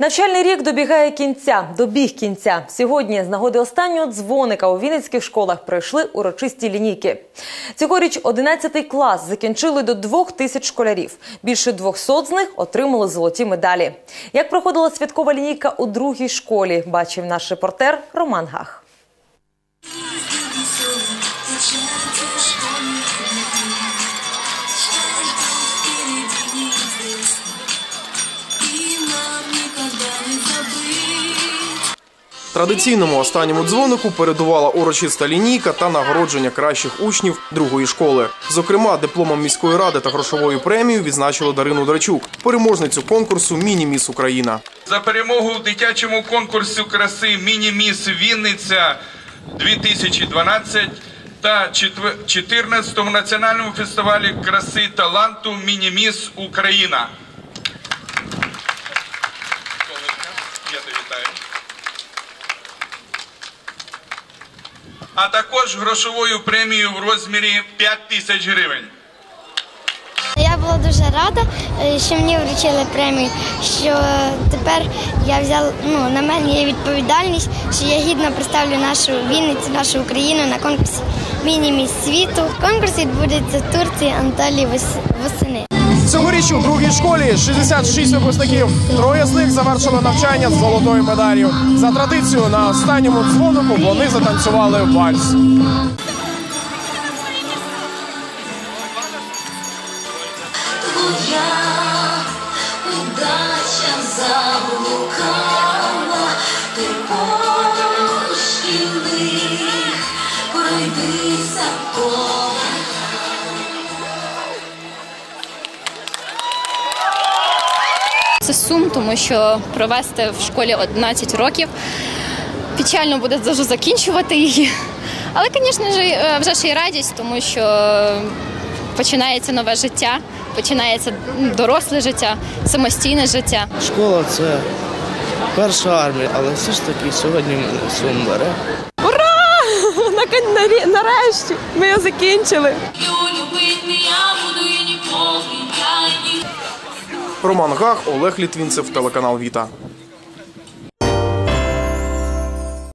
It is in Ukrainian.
Навчальний рік добіг кінця. Сьогодні з нагоди останнього дзвоника у вінницьких школах пройшли урочисті лінійки. Цьогоріч 11 клас закінчили до 2000 школярів. Більше 200 з них отримали золоті медалі. Як проходила святкова лінійка у другій школі, бачив наш репортер Роман Гах. Традиційному останньому дзвонику передувала урочиста лінійка та нагородження кращих учнів другої школи. Зокрема, дипломом міської ради та грошовою премією відзначили Дарину Драчук, переможницю конкурсу «Міні-міс Україна». За перемогу в дитячому конкурсі краси «Міні-міс Вінниця-2012» та 14-му національному фестивалі краси таланту «Міні-міс Україна». Я тебе вітаю. А також грошовою премією в розмірі 5000 гривень. Я була дуже рада, що мені вручили премію, що тепер на мене є відповідальність, що я гідно представлю нашу Вінницю, нашу Україну на конкурсі «Міні-міс світу». Конкурс відбудеться в Турції, Анталії восени. Цьогоріч у другій школі 66 випускників. 3 з них завершили навчання з золотою медаллю. За традицією на останньому дзвонику вони затанцювали вальс. Це сум, тому що провести в школі 11 років. Печально буде дуже закінчувати її. Але, звісно, вже ж і радість, тому що починається нове життя, починається доросле життя, самостійне життя. Школа – це перша армія, але все ж таки сьогодні мене сум бере. Ура! Нарешті ми його закінчили. Роман Гах, Олег Літвінцев, телеканал «Віта».